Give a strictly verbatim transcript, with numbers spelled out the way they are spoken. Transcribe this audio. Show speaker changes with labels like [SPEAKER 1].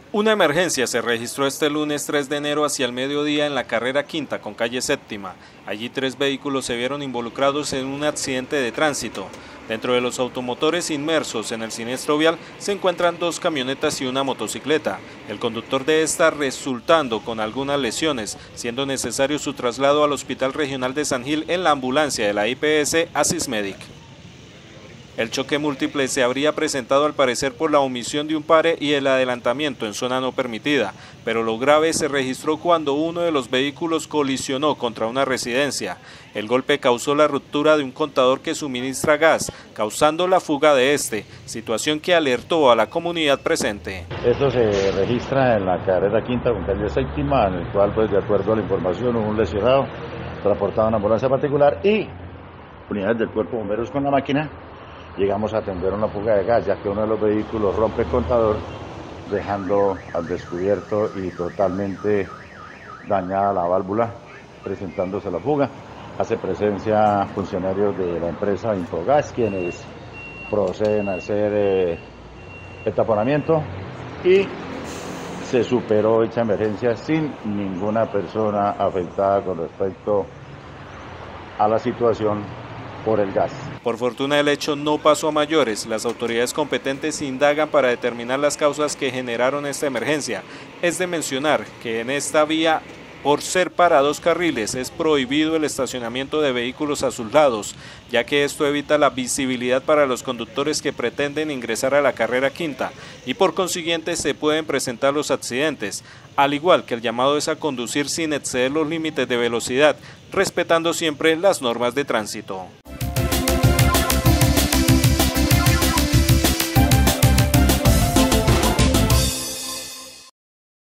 [SPEAKER 1] Una emergencia se registró este lunes tres de enero hacia el mediodía en la carrera quinta con calle séptima. Allí tres vehículos se vieron involucrados en un accidente de tránsito. Dentro de los automotores inmersos en el siniestro vial se encuentran dos camionetas y una motocicleta. El conductor de esta resultando con algunas lesiones, siendo necesario su traslado al Hospital Regional de San Gil en la ambulancia de la I P S Asismedic. El choque múltiple se habría presentado al parecer por la omisión de un pare y el adelantamiento en zona no permitida, pero lo grave se registró cuando uno de los vehículos colisionó contra una residencia. El golpe causó la ruptura de un contador que suministra gas, causando la fuga de este, situación que alertó a la comunidad presente.
[SPEAKER 2] Esto se registra en la carrera quinta con calle séptima, en el cual, pues, de acuerdo a la información, hubo un lesionado transportado en una ambulancia particular y unidades del cuerpo de bomberos con la máquina. Llegamos a atender una fuga de gas, ya que uno de los vehículos rompe el contador, dejando al descubierto y totalmente dañada la válvula, presentándose la fuga. Hace presencia funcionarios de la empresa Infogas, quienes proceden a hacer eh, el taponamiento y se superó dicha emergencia sin ninguna persona afectada con respecto a la situación por el gas.
[SPEAKER 1] Por fortuna el hecho no pasó a mayores. Las autoridades competentes indagan para determinar las causas que generaron esta emergencia. Es de mencionar que en esta vía, por ser para dos carriles, es prohibido el estacionamiento de vehículos a sus lados, ya que esto evita la visibilidad para los conductores que pretenden ingresar a la carrera quinta y por consiguiente se pueden presentar los accidentes, al igual que el llamado es a conducir sin exceder los límites de velocidad, respetando siempre las normas de tránsito.